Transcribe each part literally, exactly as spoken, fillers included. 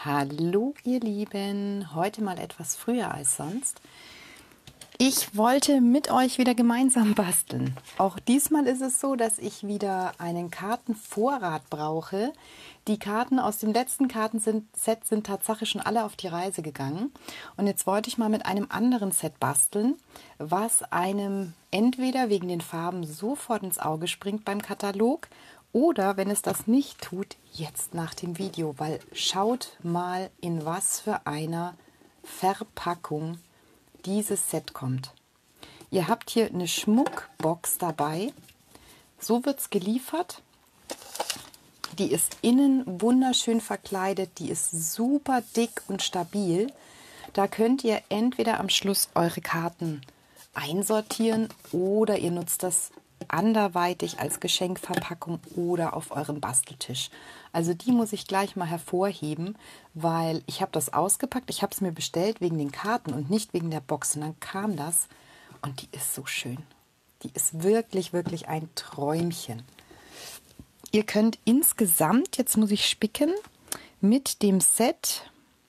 Hallo ihr Lieben, heute mal etwas früher als sonst. Ich wollte mit euch wieder gemeinsam basteln. Auch diesmal ist es so, dass ich wieder einen Kartenvorrat brauche. Die Karten aus dem letzten Kartenset sind tatsächlich schon alle auf die Reise gegangen. Und jetzt wollte ich mal mit einem anderen Set basteln, was einem entweder wegen den Farben sofort ins Auge springt beim Katalog oder, wenn es das nicht tut, jetzt nach dem Video. Weil schaut mal, in was für einer Verpackung dieses Set kommt. Ihr habt hier eine Schmuckbox dabei. So wird es geliefert. Die ist innen wunderschön verkleidet. Die ist super dick und stabil. Da könnt ihr entweder am Schluss eure Karten einsortieren oder ihr nutzt das anderweitig als Geschenkverpackung oder auf eurem Basteltisch. Also die muss ich gleich mal hervorheben, weil ich habe das ausgepackt. Ich habe es mir bestellt wegen den Karten und nicht wegen der Box. Und dann kam das und die ist so schön. Die ist wirklich, wirklich ein Träumchen. Ihr könnt insgesamt, jetzt muss ich spicken, mit dem Set,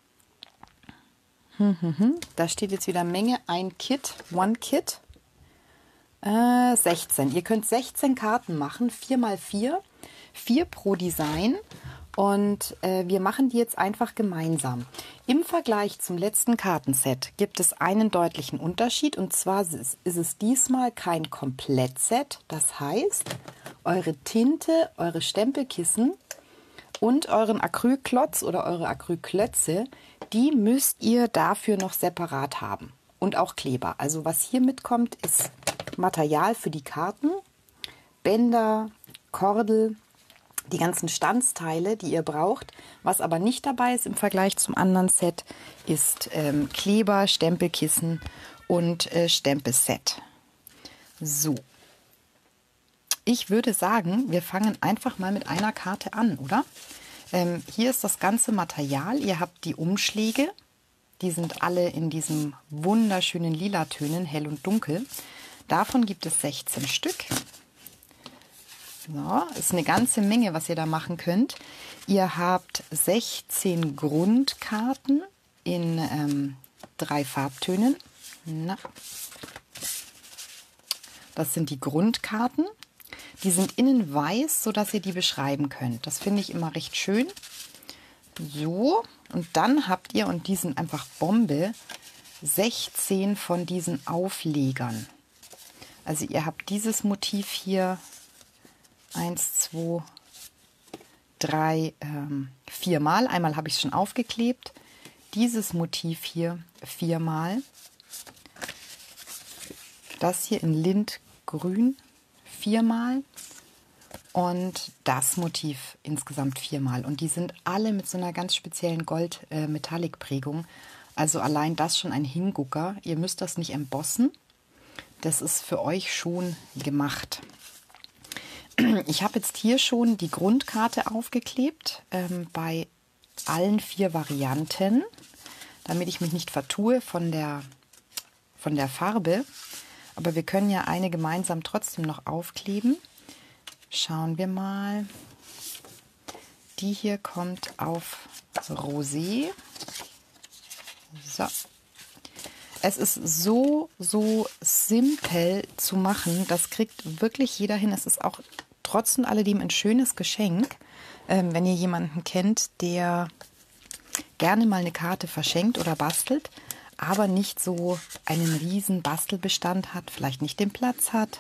hm, hm, hm, da steht jetzt wieder Menge, ein Kit, One Kit, äh, sechzehn. Ihr könnt sechzehn Karten machen, vier mal vier, vier pro Design. Und äh, wir machen die jetzt einfach gemeinsam. Im Vergleich zum letzten Kartenset gibt es einen deutlichen Unterschied. Und zwar ist, ist es diesmal kein Komplettset. Das heißt, eure Tinte, eure Stempelkissen und euren Acrylklotz oder eure Acrylklötze, die müsst ihr dafür noch separat haben. Und auch Kleber. Also was hier mitkommt, ist Material für die Karten, Bänder, Kordel, die ganzen Standsteile, die ihr braucht. Was aber nicht dabei ist im Vergleich zum anderen Set, ist ähm, Kleber, Stempelkissen und äh, Stempelset. So. Ich würde sagen, wir fangen einfach mal mit einer Karte an, oder? Ähm, hier ist das ganze Material. Ihr habt die Umschläge. Die sind alle in diesen wunderschönen Lila-Tönen, hell und dunkel. Davon gibt es sechzehn Stück. So, ist eine ganze Menge, was ihr da machen könnt. Ihr habt sechzehn Grundkarten in ähm, drei Farbtönen. Na. Das sind die Grundkarten. Die sind innen weiß, sodass ihr die beschreiben könnt. Das finde ich immer recht schön. So, und dann habt ihr, und die sind einfach Bombe, sechzehn von diesen Auflegern. Also ihr habt dieses Motiv hier eins, zwei, drei, ähm, viermal. Einmal habe ich es schon aufgeklebt. Dieses Motiv hier viermal. Das hier in Lindgrün viermal. Und das Motiv insgesamt viermal. Und die sind alle mit so einer ganz speziellen Gold-Metallic-Prägung. Also allein das schon ein Hingucker. Ihr müsst das nicht embossen. Das ist für euch schon gemacht. Ich habe jetzt hier schon die Grundkarte aufgeklebt, ähm, bei allen vier Varianten, damit ich mich nicht vertue von der, von der Farbe. Aber wir können ja eine gemeinsam trotzdem noch aufkleben. Schauen wir mal. Die hier kommt auf Rosé. So. Es ist so, so simpel zu machen. Das kriegt wirklich jeder hin. Es ist auch trotz und alledem ein schönes Geschenk, ähm, wenn ihr jemanden kennt, der gerne mal eine Karte verschenkt oder bastelt, aber nicht so einen riesen Bastelbestand hat, vielleicht nicht den Platz hat.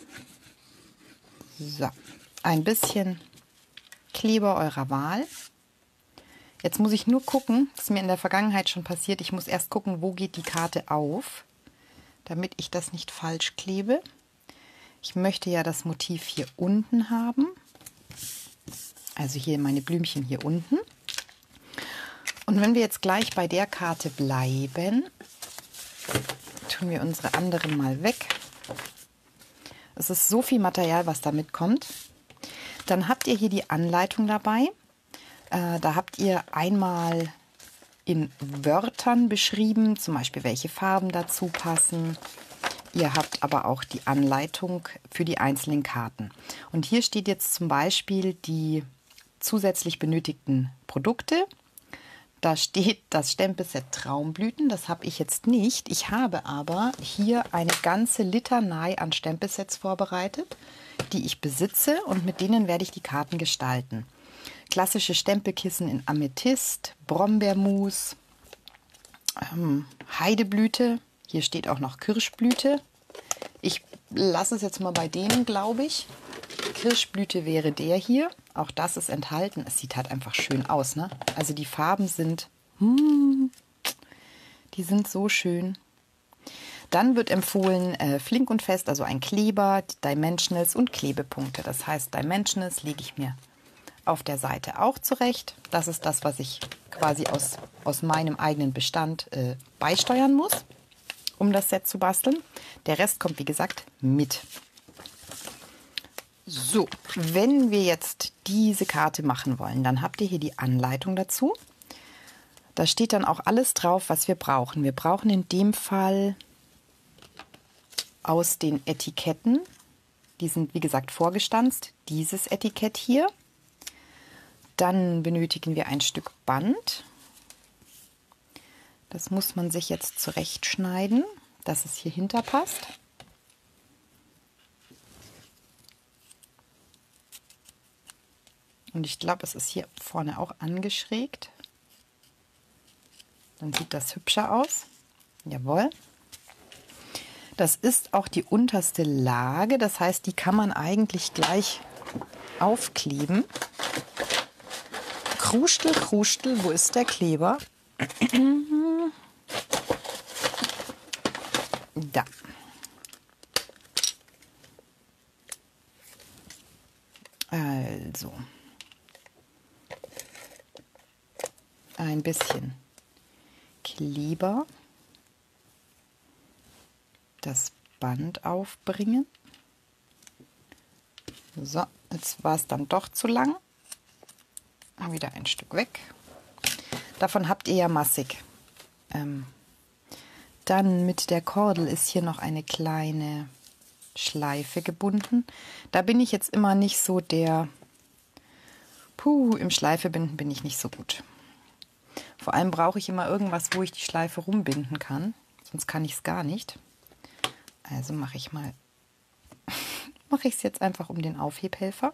So, ein bisschen Kleber eurer Wahl. Jetzt muss ich nur gucken, das ist mir in der Vergangenheit schon passiert, ich muss erst gucken, wo geht die Karte auf, damit ich das nicht falsch klebe. Ich möchte ja das Motiv hier unten haben, also hier meine Blümchen hier unten. Und wenn wir jetzt gleich bei der Karte bleiben, tun wir unsere anderen mal weg. Es ist so viel Material, was da mitkommt. Dann habt ihr hier die Anleitung dabei. Äh, da habt ihr einmal in Wörtern beschrieben, zum Beispiel welche Farben dazu passen. Ihr habt aber auch die Anleitung für die einzelnen Karten. Und hier steht jetzt zum Beispiel die zusätzlich benötigten Produkte. Da steht das Stempelset Traumblüten. Das habe ich jetzt nicht. Ich habe aber hier eine ganze Litanei an Stempelsets vorbereitet, die ich besitze, und mit denen werde ich die Karten gestalten. Klassische Stempelkissen in Amethyst, Brombeermus, ähm, Heideblüte. Hier steht auch noch Kirschblüte. Ich lasse es jetzt mal bei denen, glaube ich. Kirschblüte wäre der hier. Auch das ist enthalten. Es sieht halt einfach schön aus, ne? Also die Farben sind, hmm, die sind so schön. Dann wird empfohlen äh, Flink und Fest, also ein Kleber, Dimensionals und Klebepunkte. Das heißt, Dimensionals lege ich mir auf der Seite auch zurecht. Das ist das, was ich quasi aus, aus meinem eigenen Bestand äh, beisteuern muss, um das Set zu basteln. Der Rest kommt, wie gesagt, mit. So, wenn wir jetzt diese Karte machen wollen, dann habt ihr hier die Anleitung dazu. Da steht dann auch alles drauf, was wir brauchen. Wir brauchen in dem Fall aus den Etiketten, die sind wie gesagt vorgestanzt, dieses Etikett hier. Dann benötigen wir ein Stück Band. Das muss man sich jetzt zurechtschneiden, dass es hier hinter passt. Und ich glaube, es ist hier vorne auch angeschrägt. Dann sieht das hübscher aus. Jawohl. Das ist auch die unterste Lage. Das heißt, die kann man eigentlich gleich aufkleben. Krustel, Krustel, wo ist der Kleber? Da. Also. Ein bisschen Kleber, das Band aufbringen. So, jetzt war es dann doch zu lang. Wieder ein Stück weg. Davon habt ihr ja massig. Ähm, dann mit der Kordel ist hier noch eine kleine Schleife gebunden. Da bin ich jetzt immer nicht so der... Puh, im Schleifebinden bin ich nicht so gut. Vor allem brauche ich immer irgendwas, wo ich die Schleife rumbinden kann. Sonst kann ich es gar nicht. Also mache ich mal, mache ich es jetzt einfach um den Aufhebhelfer.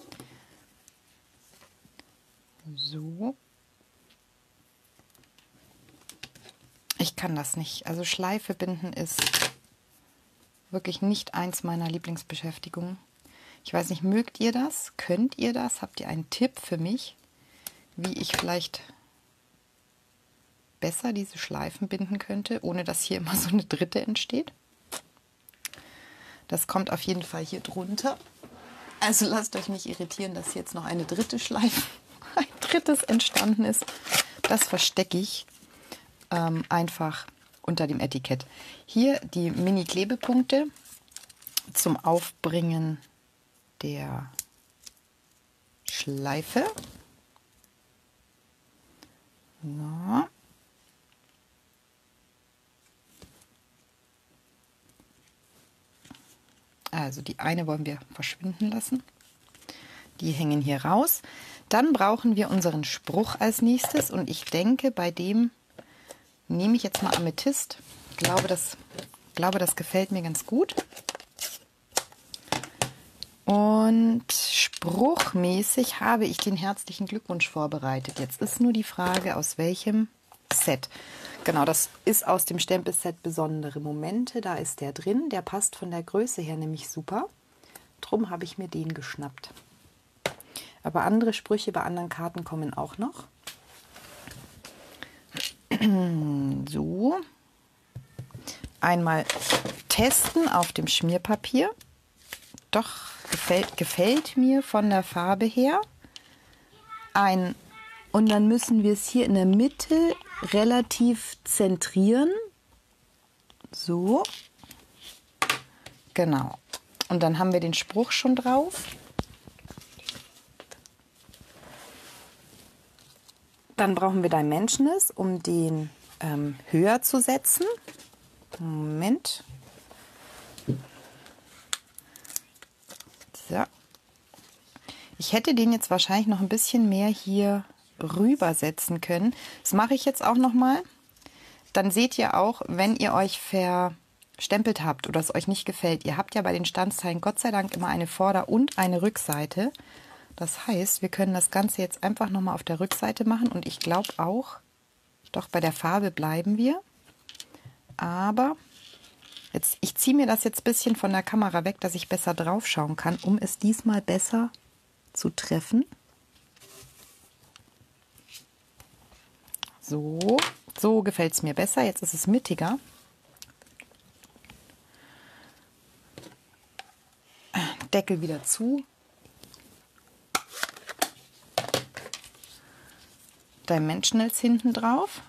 So. Ich kann das nicht. Also Schleife binden ist wirklich nicht eins meiner Lieblingsbeschäftigungen. Ich weiß nicht, mögt ihr das? Könnt ihr das? Habt ihr einen Tipp für mich, wie ich vielleicht besser diese Schleifen binden könnte, ohne dass hier immer so eine dritte entsteht? Das kommt auf jeden Fall hier drunter. Also lasst euch nicht irritieren, dass jetzt noch eine dritte Schleife, ein drittes entstanden ist. Das verstecke ich ähm, einfach unter dem Etikett. Hier die Mini-Klebepunkte zum Aufbringen der Schleife. So. Also die eine wollen wir verschwinden lassen. Die hängen hier raus. Dann brauchen wir unseren Spruch als nächstes. Und ich denke, bei dem nehme ich jetzt mal Amethyst. Ich glaube, das, glaube, das gefällt mir ganz gut. Und spruchmäßig habe ich den herzlichen Glückwunsch vorbereitet. Jetzt ist nur die Frage, aus welchem Set. Genau, das ist aus dem Stempelset Besondere Momente. Da ist der drin. Der passt von der Größe her nämlich super. Drum habe ich mir den geschnappt. Aber andere Sprüche bei anderen Karten kommen auch noch. So. Einmal testen auf dem Schmierpapier. Doch, gefällt, gefällt mir von der Farbe her. Ein, und dann müssen wir es hier in der Mitte relativ zentrieren. So. Genau. Und dann haben wir den Spruch schon drauf. Dann brauchen wir Dimensionals, um den ähm, höher zu setzen. Moment. So. Ich hätte den jetzt wahrscheinlich noch ein bisschen mehr hier rübersetzen können. Das mache ich jetzt auch noch mal. Dann seht ihr auch, wenn ihr euch verstempelt habt oder es euch nicht gefällt, ihr habt ja bei den Stanzteilen Gott sei Dank immer eine Vorder- und eine Rückseite. Das heißt, wir können das Ganze jetzt einfach noch mal auf der Rückseite machen und ich glaube auch, doch bei der Farbe bleiben wir. Aber jetzt, ich ziehe mir das jetzt ein bisschen von der Kamera weg, dass ich besser drauf schauen kann, um es diesmal besser zu treffen. So, so gefällt es mir besser. Jetzt ist es mittiger. Deckel wieder zu. Dimensionals hinten drauf.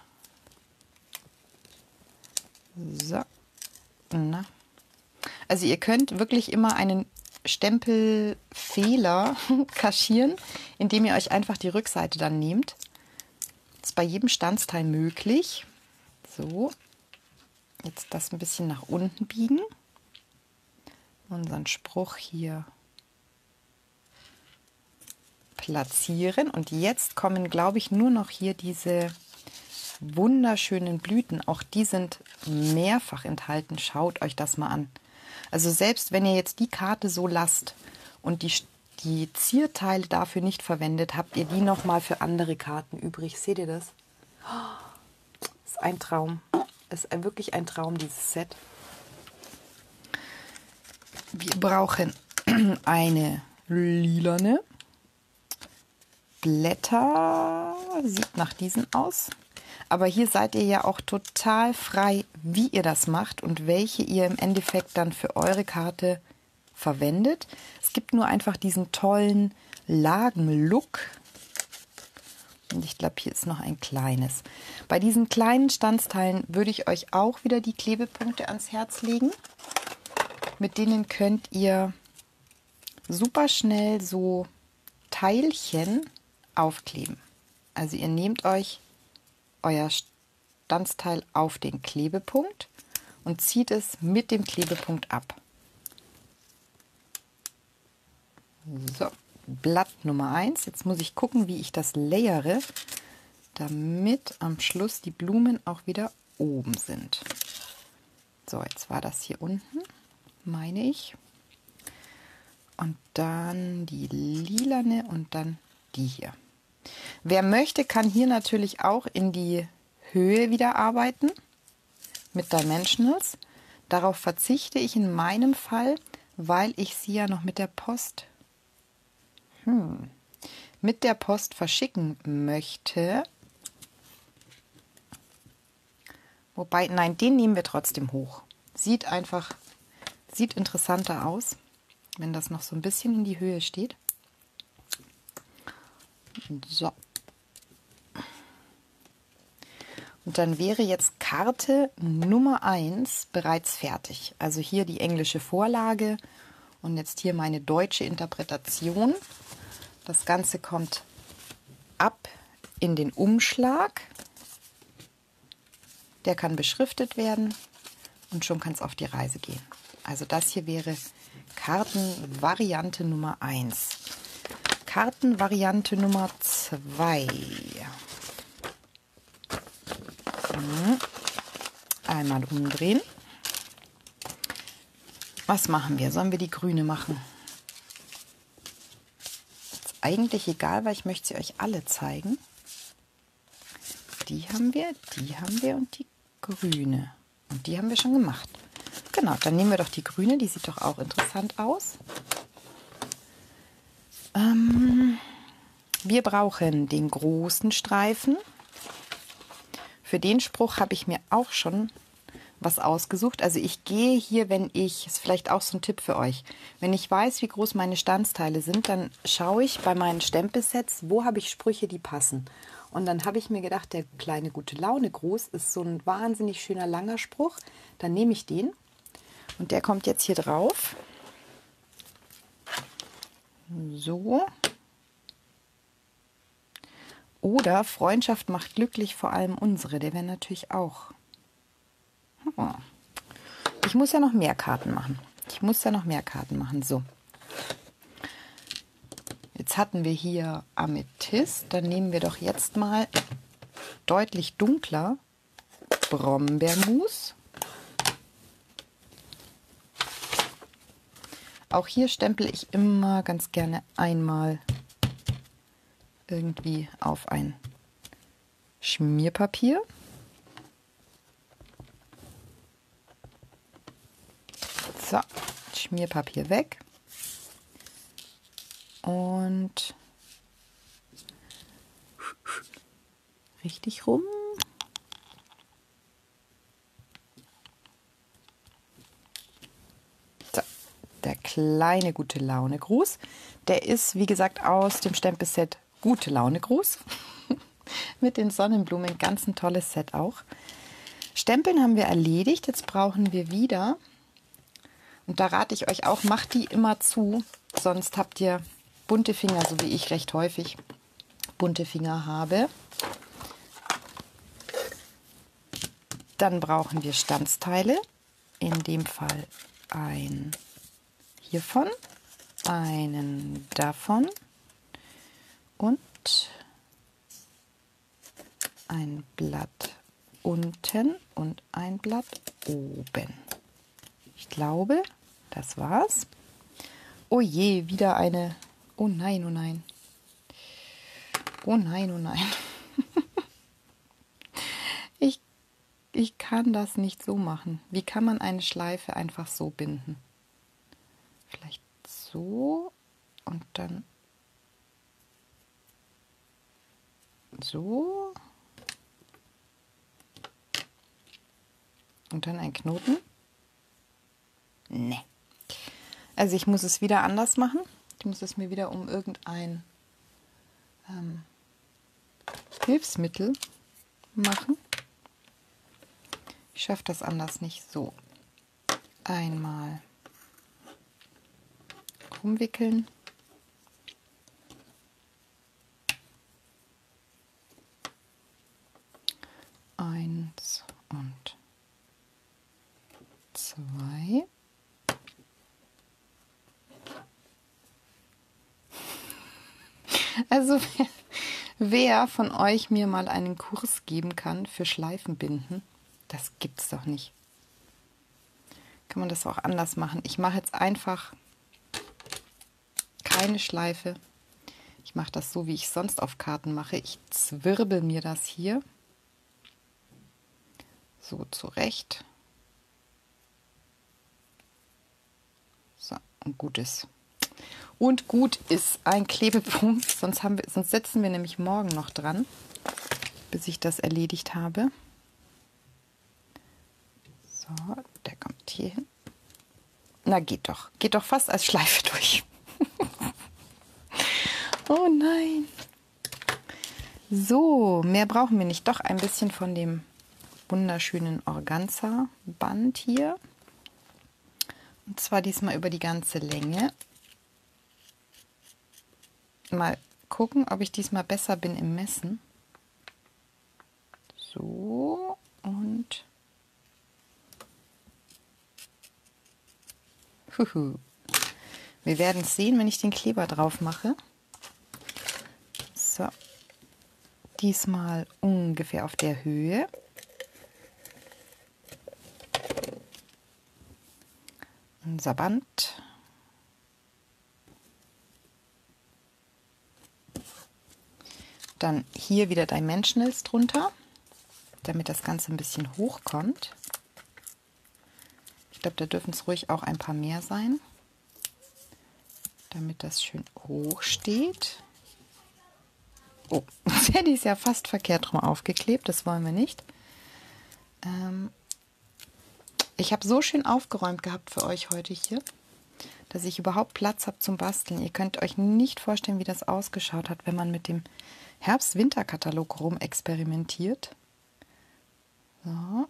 So. Na. Also ihr könnt wirklich immer einen Stempelfehler kaschieren, indem ihr euch einfach die Rückseite dann nehmt. Das ist bei jedem Stanzteil möglich. So. Jetzt das ein bisschen nach unten biegen. Unseren Spruch hier platzieren. Und jetzt kommen, glaube ich, nur noch hier diese wunderschönen Blüten. Auch die sind mehrfach enthalten. Schaut euch das mal an. Also selbst wenn ihr jetzt die Karte so lasst und die, die Zierteile dafür nicht verwendet, habt ihr die noch mal für andere Karten übrig. Seht ihr das? Das ist ein Traum. Das ist wirklich ein Traum, dieses Set. Wir brauchen eine lilane Blätter. Sieht nach diesen aus. Aber hier seid ihr ja auch total frei, wie ihr das macht und welche ihr im Endeffekt dann für eure Karte verwendet. Es gibt nur einfach diesen tollen Lagenlook. Und ich glaube, hier ist noch ein kleines. Bei diesen kleinen Stanzteilen würde ich euch auch wieder die Klebepunkte ans Herz legen. Mit denen könnt ihr super schnell so Teilchen aufkleben. Also ihr nehmt euch euer Stanzteil auf den Klebepunkt und zieht es mit dem Klebepunkt ab. So, Blatt Nummer eins. Jetzt muss ich gucken, wie ich das layere, damit am Schluss die Blumen auch wieder oben sind. So, jetzt war das hier unten, meine ich. Und dann die lilane und dann die hier. Wer möchte, kann hier natürlich auch in die Höhe wieder arbeiten mit Dimensionals. Darauf verzichte ich in meinem Fall, weil ich sie ja noch mit der Post hm, mit der Post verschicken möchte. Wobei, nein, den nehmen wir trotzdem hoch. Sieht einfach, sieht interessanter aus, wenn das noch so ein bisschen in die Höhe steht. So. Und dann wäre jetzt Karte Nummer eins bereits fertig. Also hier die englische Vorlage und jetzt hier meine deutsche Interpretation. Das Ganze kommt ab in den Umschlag. Der kann beschriftet werden und schon kann es auf die Reise gehen. Also das hier wäre Kartenvariante Nummer eins. Kartenvariante Nummer zwei. Einmal umdrehen. Was machen wir? Sollen wir die grüne machen? Ist eigentlich egal, weil ich möchte sie euch alle zeigen. Die haben wir, die haben wir und die grüne. Und die haben wir schon gemacht. Genau, dann nehmen wir doch die grüne, die sieht doch auch interessant aus. Ähm, wir brauchen den großen Streifen. Für den Spruch habe ich mir auch schon was ausgesucht. Also ich gehe hier, wenn ich, ist vielleicht auch so ein Tipp für euch, wenn ich weiß, wie groß meine Stanzteile sind, dann schaue ich bei meinen Stempelsets, wo habe ich Sprüche, die passen. Und dann habe ich mir gedacht, der kleine gute Laune groß ist so ein wahnsinnig schöner langer Spruch. Dann nehme ich den und der kommt jetzt hier drauf. So. Oder Freundschaft macht glücklich, vor allem unsere. Der wäre natürlich auch. Oh. Ich muss ja noch mehr Karten machen. Ich muss ja noch mehr Karten machen. So. Jetzt Jetzt hatten wir hier Amethyst, dann nehmen wir doch jetzt mal deutlich dunkler Brombeermus. Auch hier stempel ich immer ganz gerne einmal irgendwie auf ein Schmierpapier. So, Schmierpapier weg. Und richtig rum. So, der kleine Gute Laune Gruß. Der ist, wie gesagt, aus dem Stempelset Gute Laune Gruß. Mit den Sonnenblumen, ganz ein tolles Set auch. Stempeln haben wir erledigt. Jetzt brauchen wir wieder, und da rate ich euch auch, macht die immer zu, sonst habt ihr bunte Finger, so wie ich recht häufig bunte Finger habe. Dann brauchen wir Stanzteile, in dem Fall ein hiervon, einen davon und ein Blatt unten und ein Blatt oben. Ich glaube, das war's. Oh je, wieder eine. Oh nein, oh nein. Oh nein, oh nein. ich, ich kann das nicht so machen. Wie kann man eine Schleife einfach so binden? Vielleicht so und dann so. Und dann ein Knoten? Nee. Also ich muss es wieder anders machen. Ich muss es mir wieder um irgendein ähm, Hilfsmittel machen. Ich schaffe das anders nicht. So. Einmal rumwickeln. Eins und zwei. Also wer, wer von euch mir mal einen Kurs geben kann für Schleifenbinden, das gibt's doch nicht. Kann man das auch anders machen. Ich mache jetzt einfach keine Schleife. Ich mache das so, wie ich sonst auf Karten mache. Ich zwirbel mir das hier so zurecht. So, und gut ist. Und gut ist ein Klebepunkt, sonst, haben wir, sonst setzen wir nämlich morgen noch dran, bis ich das erledigt habe. So, der kommt hier hin. Na, geht doch. Geht doch fast als Schleife durch. Oh nein. So, mehr brauchen wir nicht. Doch ein bisschen von dem wunderschönen Organza-Band hier. Und zwar diesmal über die ganze Länge. Mal gucken, ob ich diesmal besser bin im Messen. So und huhu. Wir werden es sehen, wenn ich den Kleber drauf mache. So, diesmal ungefähr auf der Höhe. Unser Band. Dann hier wieder Dimensionals drunter, damit das Ganze ein bisschen hoch kommt. Ich glaube, da dürfen es ruhig auch ein paar mehr sein, damit das schön hoch steht. Oh, jetzt hätte ich es ja fast verkehrt rum aufgeklebt, das wollen wir nicht. Ähm, ich habe so schön aufgeräumt gehabt für euch heute hier, dass ich überhaupt Platz habe zum Basteln. Ihr könnt euch nicht vorstellen, wie das ausgeschaut hat, wenn man mit dem Herbst-Winter-Katalog rum experimentiert. So.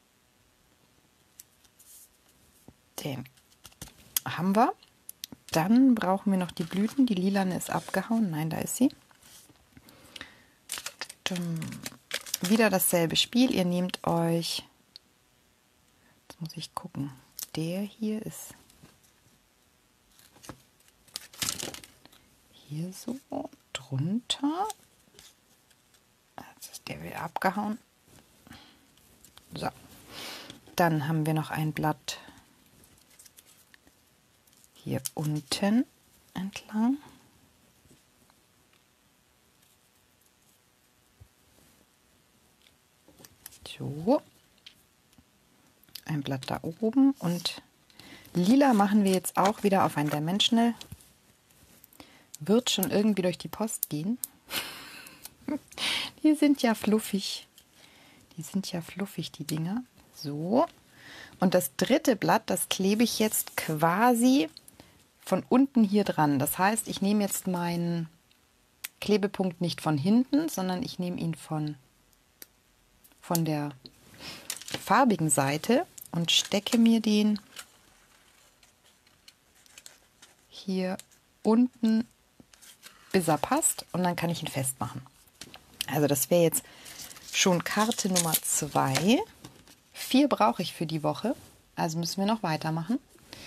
Den haben wir. Dann brauchen wir noch die Blüten. Die lilane ist abgehauen. Nein, da ist sie. Dann wieder dasselbe Spiel. Ihr nehmt euch, jetzt muss ich gucken, der hier ist hier so drunter. Jetzt ist der wieder abgehauen. So. Dann haben wir noch ein Blatt hier unten entlang. So. Ein Blatt da oben und lila machen wir jetzt auch wieder auf ein Dimensional. Wird schon irgendwie durch die Post gehen. Die sind ja fluffig. Die sind ja fluffig, die Dinger. So. Und das dritte Blatt, das klebe ich jetzt quasi von unten hier dran. Das heißt, ich nehme jetzt meinen Klebepunkt nicht von hinten, sondern ich nehme ihn von, von der farbigen Seite und stecke mir den hier unten, bis er passt, und dann kann ich ihn festmachen. Also das wäre jetzt schon Karte Nummer zwei. Vier brauche ich für die Woche, also müssen wir noch weitermachen.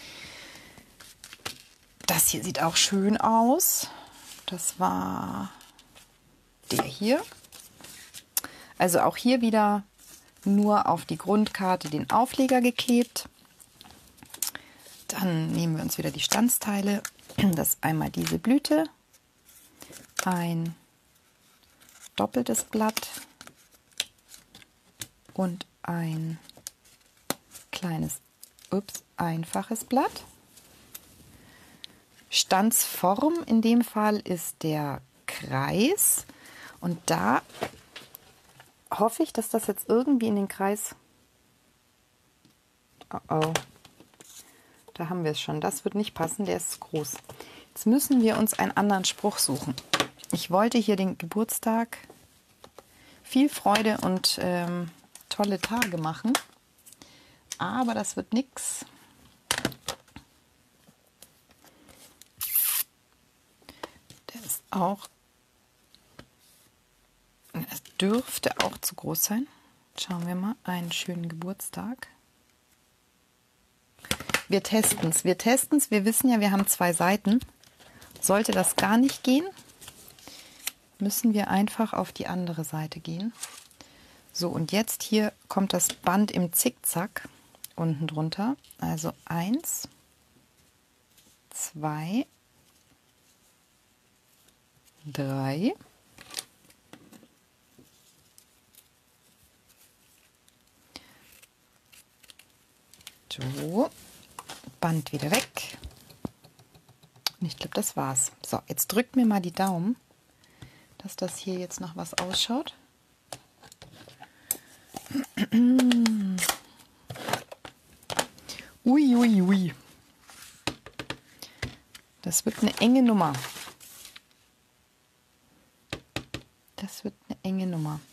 Das hier sieht auch schön aus. Das war der hier. Also auch hier wieder nur auf die Grundkarte den Aufleger geklebt. Dann nehmen wir uns wieder die Standsteile. Das ist einmal diese Blüte, ein doppeltes Blatt und ein kleines, ups, einfaches Blatt. Stanzform in dem Fall ist der Kreis und da hoffe ich, dass das jetzt irgendwie in den Kreis... Oh oh. Da haben wir es schon. Das wird nicht passen, der ist zu groß. Jetzt müssen wir uns einen anderen Spruch suchen. Ich wollte hier den Geburtstag viel Freude und ähm, tolle Tage machen, aber das wird nichts. Der ist auch... Es dürfte auch zu groß sein. Schauen wir mal. Einen schönen Geburtstag. Wir testen es. Wir testen es. Wir wissen ja, wir haben zwei Seiten. Sollte das gar nicht gehen, müssen wir einfach auf die andere Seite gehen. So, und jetzt hier kommt das Band im Zickzack unten drunter. Also eins, zwei, drei. So, Band wieder weg. Und ich glaube, das war's. So, jetzt drückt mir mal die Daumen, dass das hier jetzt noch was ausschaut. Ui, ui, ui. Das wird eine enge Nummer. Das wird eine enge Nummer.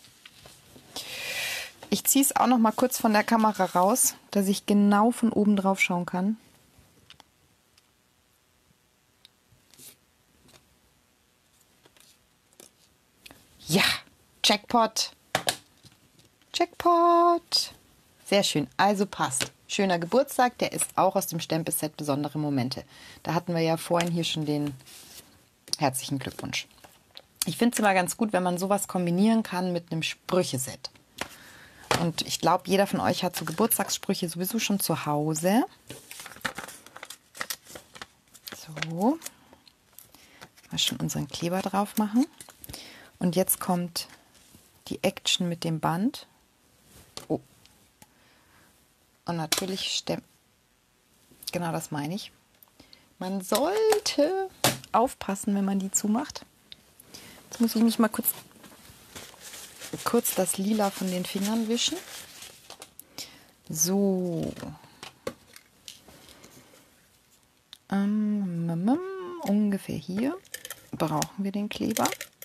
Ich ziehe es auch noch mal kurz von der Kamera raus, dass ich genau von oben drauf schauen kann. Ja, Jackpot. Jackpot. Sehr schön, also passt. Schöner Geburtstag, der ist auch aus dem Stempelset Besondere Momente. Da hatten wir ja vorhin hier schon den herzlichen Glückwunsch. Ich finde es immer ganz gut, wenn man sowas kombinieren kann mit einem Sprücheset. Und ich glaube, jeder von euch hat so Geburtstagssprüche sowieso schon zu Hause. So. Mal schon unseren Kleber drauf machen. Und jetzt kommt die Action mit dem Band. Oh. Und natürlich stemmt. Genau das meine ich. Man sollte aufpassen, wenn man die zumacht. Jetzt muss ich mich mal kurz... kurz das Lila von den Fingern wischen. So. Ähm, ähm, ähm, ungefähr hier brauchen wir den Kleber.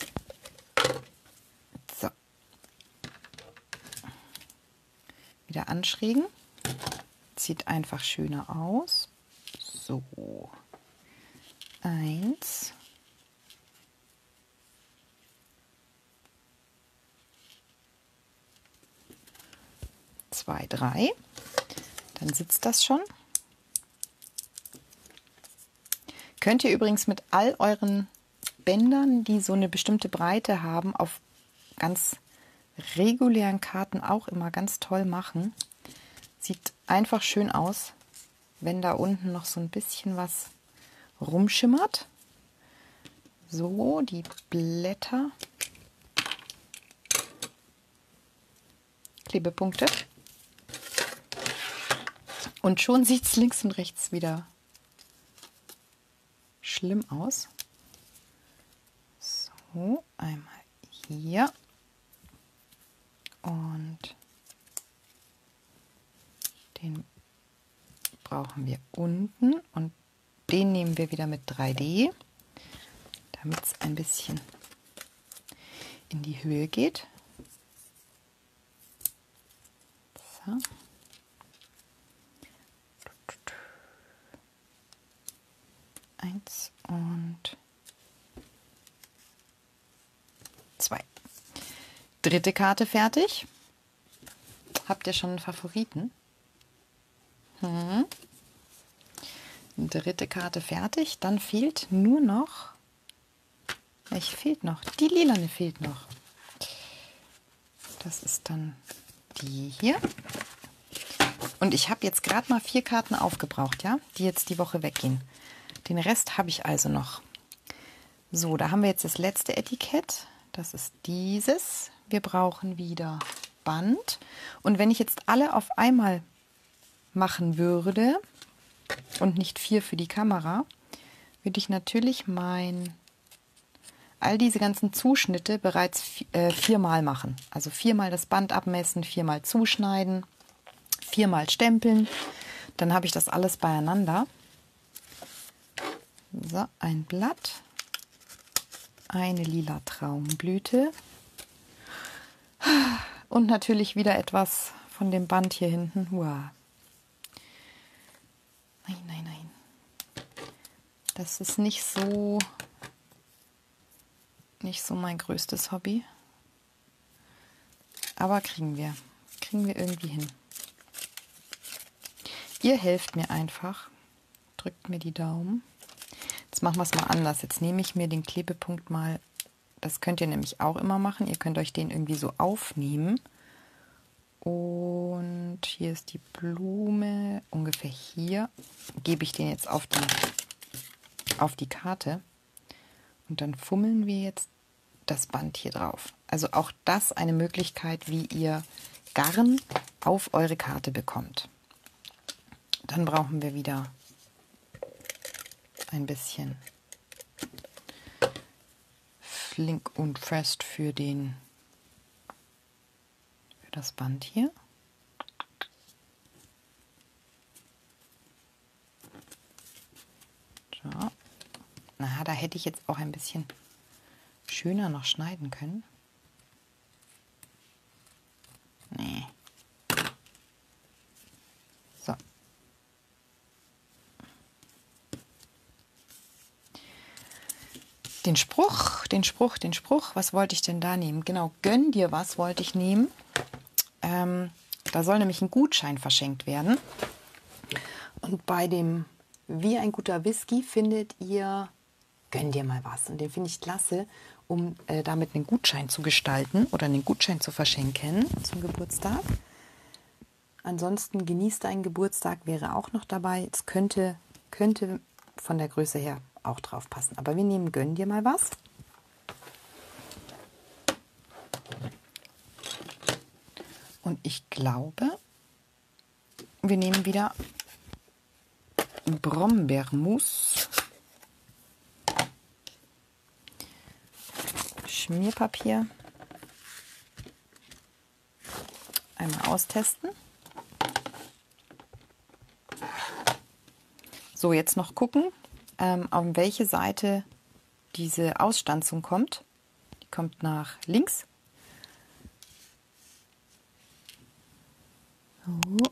So. Wieder anschrägen. Sieht einfach schöner aus. So. Eins. Zwei, drei. Dann sitzt das schon. Könnt ihr übrigens mit all euren Bändern, die so eine bestimmte Breite haben, auf ganz regulären Karten auch immer ganz toll machen. Sieht einfach schön aus, wenn da unten noch so ein bisschen was rumschimmert. So, die Blätter. Klebepunkte. Und schon sieht es links und rechts wieder schlimm aus. So, einmal hier. Und den brauchen wir unten. Und den nehmen wir wieder mit drei D, damit es ein bisschen in die Höhe geht. So. Eins und zwei. Dritte Karte fertig. Habt ihr schon einen Favoriten? Hm. Dritte Karte fertig. Dann fehlt nur noch. Welche fehlt noch? Die lilane fehlt noch. Das ist dann die hier. Und ich habe jetzt gerade mal vier Karten aufgebraucht, ja, die jetzt die Woche weggehen. Den Rest habe ich also noch. So, da haben wir jetzt das letzte Etikett. Das ist dieses. Wir brauchen wieder Band. Und wenn ich jetzt alle auf einmal machen würde und nicht vier für die Kamera, würde ich natürlich mein all diese ganzen Zuschnitte bereits äh, viermal machen. Also viermal das Band abmessen, viermal zuschneiden, viermal stempeln. Dann habe ich das alles beieinander. So, ein Blatt, eine lila Traumblüte und natürlich wieder etwas von dem Band hier hinten. Wow. Nein, nein, nein. Das ist nicht so, nicht so mein größtes Hobby. Aber kriegen wir. Kriegen wir irgendwie hin. Ihr helft mir einfach. Drückt mir die Daumen. Jetzt machen wir es mal anders. Jetzt nehme ich mir den Klebepunkt mal, das könnt ihr nämlich auch immer machen. Ihr könnt euch den irgendwie so aufnehmen. Und hier ist die Blume, ungefähr hier. Gebe ich den jetzt auf die, auf die Karte. Und dann fummeln wir jetzt das Band hier drauf. Also auch das eine Möglichkeit, wie ihr Garn auf eure Karte bekommt. Dann brauchen wir wieder ein bisschen flink und fest für den für das Band hier. So. Na, da hätte ich jetzt auch ein bisschen schöner noch schneiden können. Nee. So. Den Spruch, den Spruch, den Spruch, was wollte ich denn da nehmen? Genau, gönn dir was wollte ich nehmen. Ähm, da soll nämlich ein Gutschein verschenkt werden. Und bei dem Wie ein guter Whisky findet ihr gönn dir mal was. Und den finde ich klasse, um äh, damit einen Gutschein zu gestalten oder einen Gutschein zu verschenken zum Geburtstag. Ansonsten genießt deinen Geburtstag wäre auch noch dabei. Es könnte, könnte von der Größe her auch drauf passen. Aber wir nehmen gönn dir mal was. Und ich glaube, wir nehmen wieder Brombeermus, Schmierpapier, einmal austesten. So, jetzt noch gucken, ähm, auf welche Seite diese Ausstanzung kommt. Die kommt nach links. So.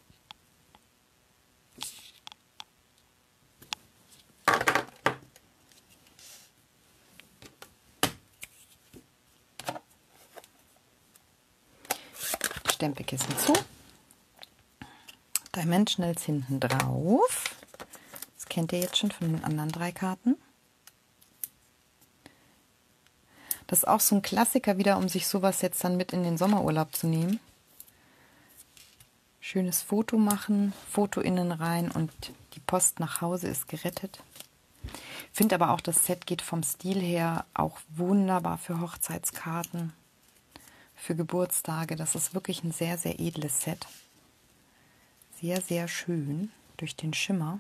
Stempelkissen zu. Dimensionals hinten drauf. Das kennt ihr jetzt schon von den anderen drei Karten. Das ist auch so ein Klassiker wieder, um sich sowas jetzt dann mit in den Sommerurlaub zu nehmen. Schönes Foto machen, Foto innen rein und die Post nach Hause ist gerettet. Finde aber auch, das Set geht vom Stil her auch wunderbar für Hochzeitskarten, für Geburtstage. Das ist wirklich ein sehr, sehr edles Set. Sehr, sehr schön durch den Schimmer.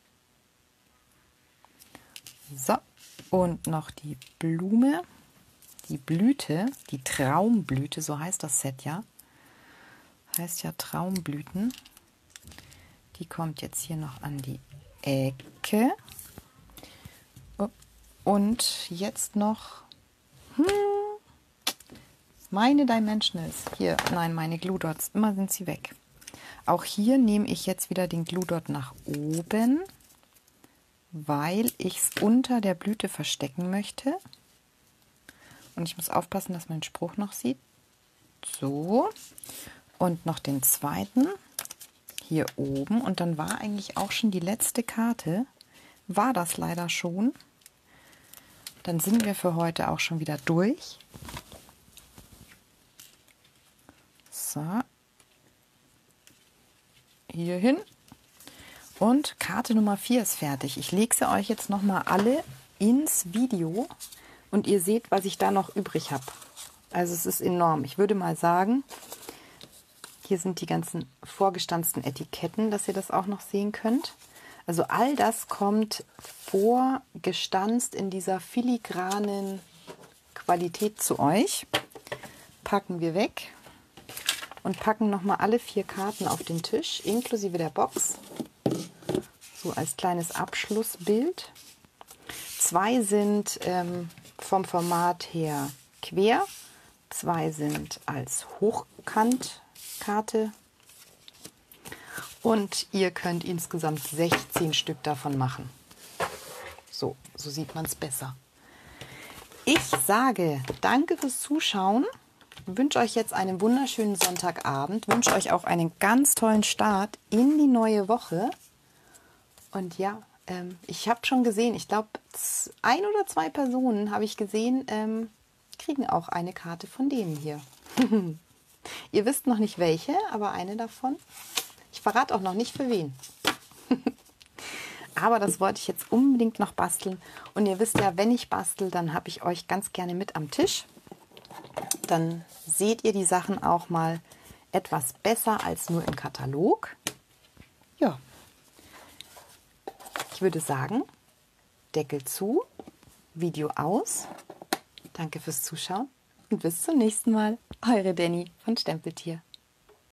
So, und noch die Blume, die Blüte, die Traumblüte, so heißt das Set ja. Heißt ja Traumblüten. Die kommt jetzt hier noch an die Ecke. Und jetzt noch hm, meine Dimensionals. Hier, nein, meine Glue Dots. Immer sind sie weg. Auch hier nehme ich jetzt wieder den Glue Dot nach oben, weil ich es unter der Blüte verstecken möchte. Und ich muss aufpassen, dass man den Spruch noch sieht. So. Und noch den zweiten hier oben. Und dann war eigentlich auch schon die letzte Karte. War das leider schon. Dann sind wir für heute auch schon wieder durch. So. Hier hin. Und Karte Nummer vier ist fertig. Ich lege sie euch jetzt nochmal alle ins Video. Und ihr seht, was ich da noch übrig habe. Also es ist enorm. Ich würde mal sagen, hier sind die ganzen vorgestanzten Etiketten, dass ihr das auch noch sehen könnt. Also all das kommt vorgestanzt in dieser filigranen Qualität zu euch. Packen wir weg und packen nochmal alle vier Karten auf den Tisch, inklusive der Box. So als kleines Abschlussbild. Zwei sind ähm, vom Format her quer, zwei sind als Hochkantkarte. Und ihr könnt insgesamt sechzehn Stück davon machen. So, so sieht man es besser. Ich sage danke fürs Zuschauen. Wünsche euch jetzt einen wunderschönen Sonntagabend. Wünsche euch auch einen ganz tollen Start in die neue Woche. Und ja, ähm, ich habe schon gesehen, ich glaube, ein oder zwei Personen habe ich gesehen, ähm, kriegen auch eine Karte von denen hier. Ihr wisst noch nicht welche, aber eine davon. Ich verrate auch noch nicht für wen. Aber das wollte ich jetzt unbedingt noch basteln. Und ihr wisst ja, wenn ich bastel, dann habe ich euch ganz gerne mit am Tisch. Dann seht ihr die Sachen auch mal etwas besser als nur im Katalog. Ja. Ich würde sagen, Deckel zu, Video aus. Danke fürs Zuschauen und bis zum nächsten Mal. Eure Danny von Stempeltier.